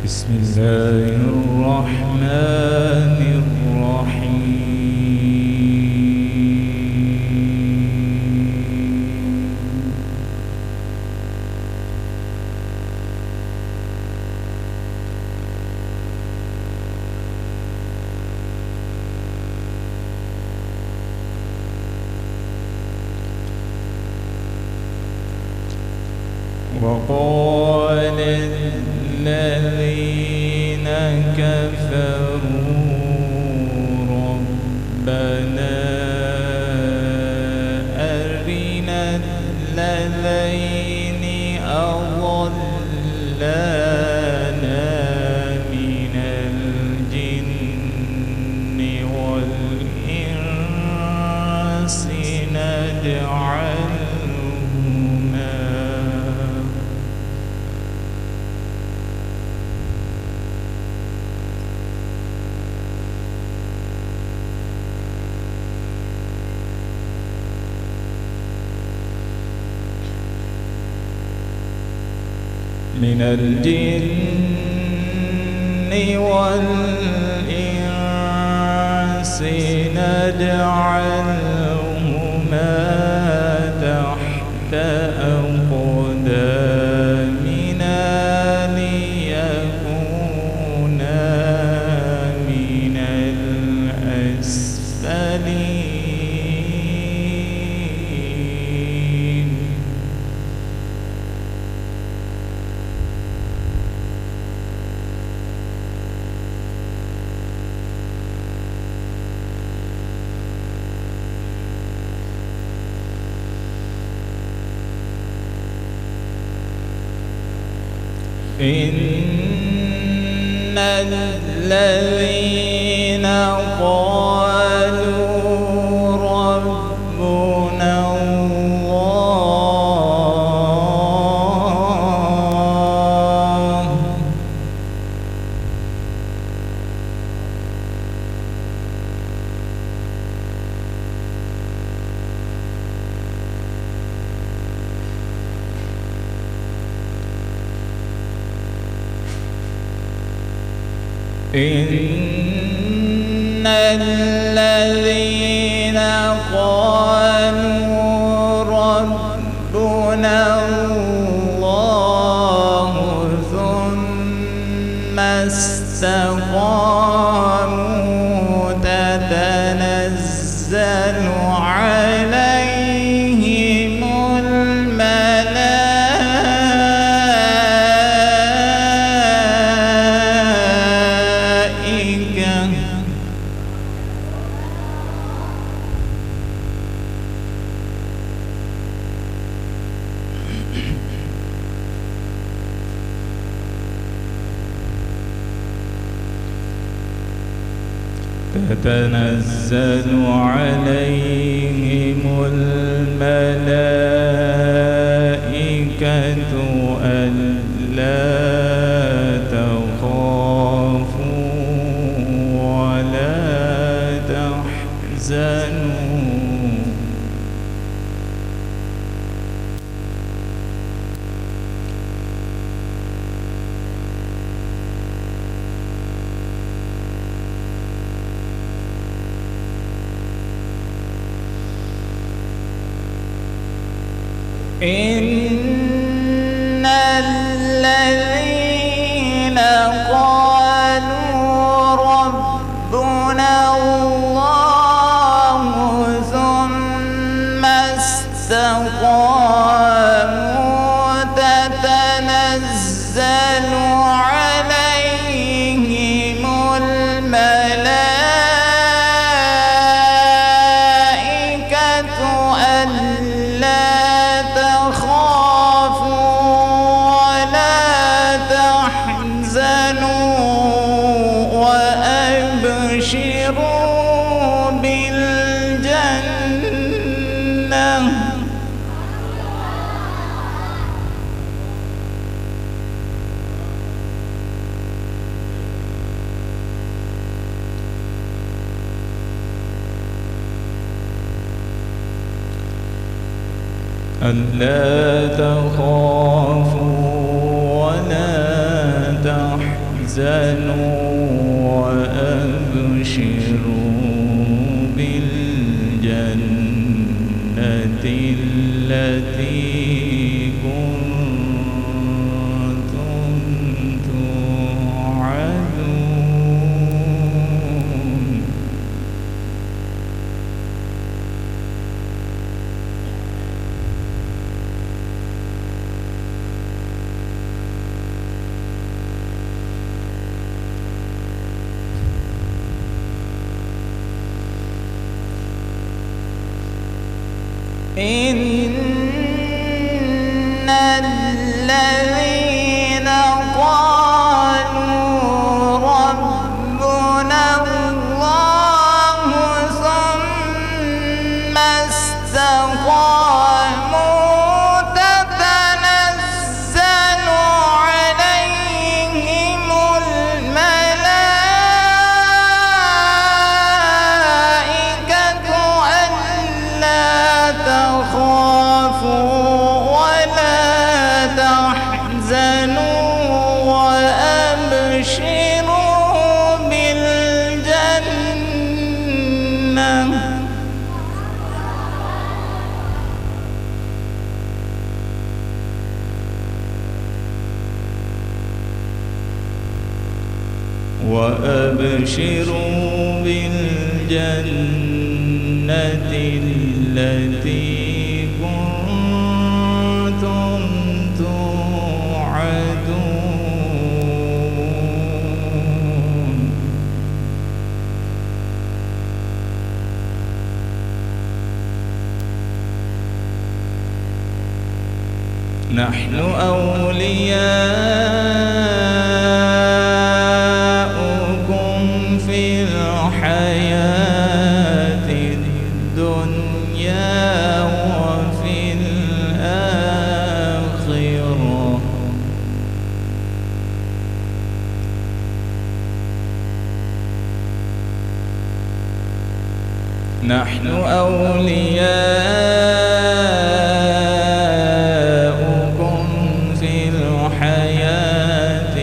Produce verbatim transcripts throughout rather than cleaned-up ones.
بسم الله الرحمن الرحيم. وقال الذين كفروا ربنا أرنا الذين أضلانا من الجن والإنس نجعلهما من الجن والإنس نجعلهما تحت أقدامنا ليكونا من الأسفلين. إن الذين قالوا ربنا الله إن الذين قالوا ربنا الله ثم استقاموا تتنزل عليهم تتنزل عليهم الملائكة ألا تخافوا ولا تحزنوا إن الذين قالوا ربنا الله ثم استقاموا تتنزل عليهم الملائكة ألا وأبشروا بالجنة ألا تخافوا ولا تحزنوا تحزنوا وأبشروا بالجنة التي كنتم توعدون. إن الذين قالوا ربنا الله ثم استقاموا تتنزل عليهم الملائكة ألا تخافوا ولا تحزنوا وأبشروا بالجنة وأبشروا بالجنة التي كنتم توعدون. نحن أولياؤكم في الحياة الدنيا وفي الآخرة. نحن أولياؤكم في الحياة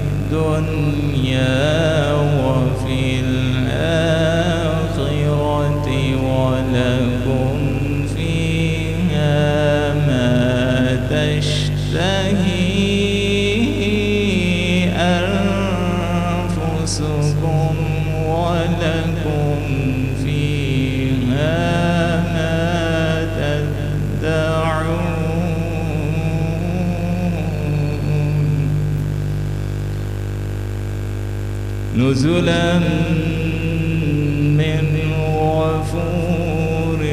الدنيا وفي الآخرة ولكم فيها ما تشتهي أنفسكم ولكم فيها ما تدعون. نزلا من غفور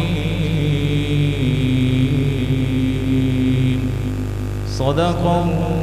رحيم. صدق الله.